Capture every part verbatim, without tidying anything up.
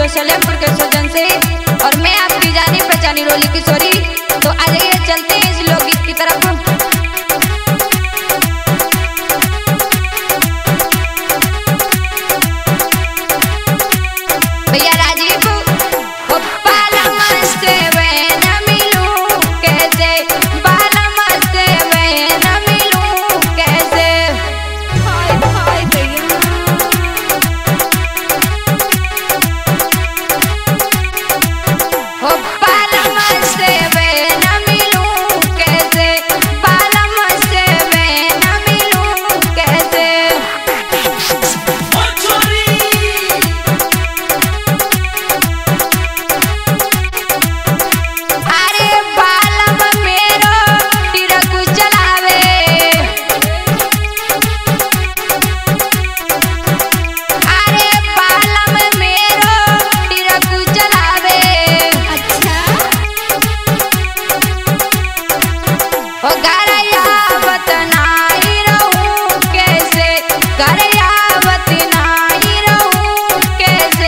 जो सलेमपुर के सजन से, और मैं आपकी जानी पहचानी रोली किशोरी। तो आ जाइए चलते हैं इस लोकगीत की तरफ। भैया राजीव वो बालम से मैं न मिलूं कैसे, बालम से मैं न मिलूं कैसे। हाय हाय भैया वो बालम से मैं न मिलूं कैसे, बालम से मैं न मिलूं कैसे। अरे बालम मेरो टिरकु चलावे, अरे बालम मेरो टिरकु चलावे। अच्छा ओ गरयावत नाई रहूं कैसे, गरयावत नाई रहूं कैसे।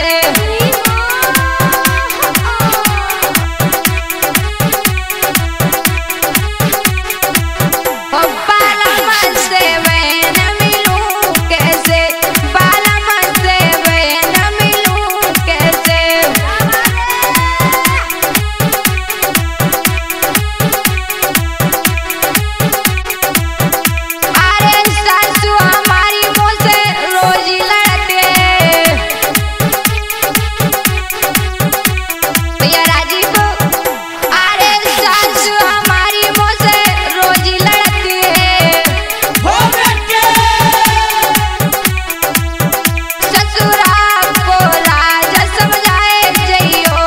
ओ बालम से मैं न मिलूं कैसे, बालम से मैं न मिलूं कैसे। अरे सासू हमारी मुझसे रोज लड़ते, भैया राजीव अरे सासू हमारी मुझसे रोज लड़ती है। ससुरा को लाज समझाए जइयो,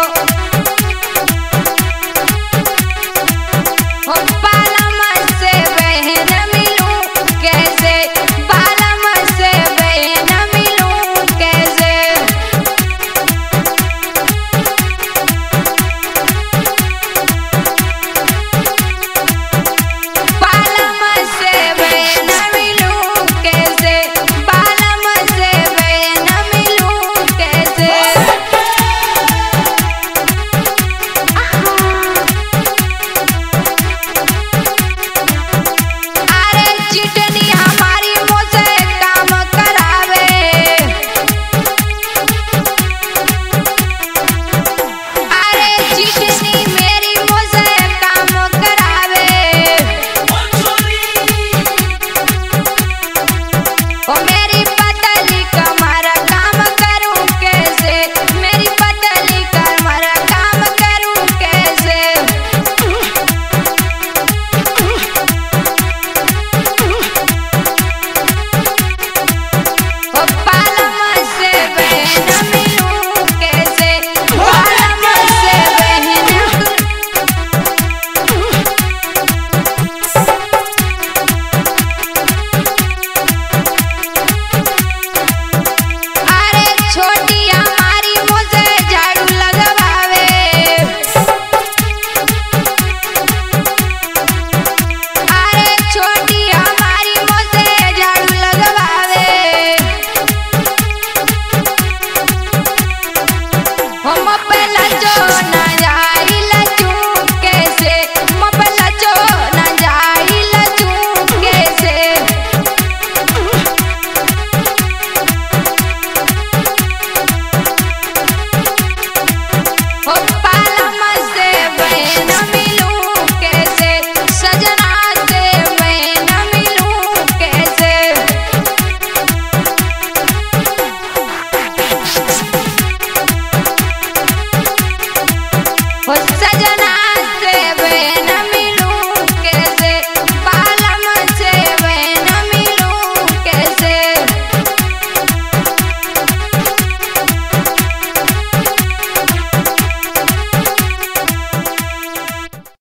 ओ बालम से मैं न मिलूं कैसे, बालम से मैं न मिलूं कैसे। बालम से मैं न मिलूं कैसे, बालम से मैं न मिलूं कैसे। अरे चिटनी हमारी मुझसे काम करावे, अरे चिटनी मेरी मुझसे काम करावे। ओ मेरी पतली कमर काम करूं कैसे, मेरी पतली कमर काम करूं कैसे। ओ बालम से मैं न मिलूं कैसे, बालम से मैं न। अरे छोटी हमारी मुझसे झाड़ू लगवावे, अरे छोटी हमारी मुझसे झाड़ू लगवावे। हम पहला जो ना जाई लचूं कैसे, हम पहला जो ना जाई लचूं कैसे। ओ बालम से मैं न मिलूं कैसे, सजना से मैं न मिलूं कैसे।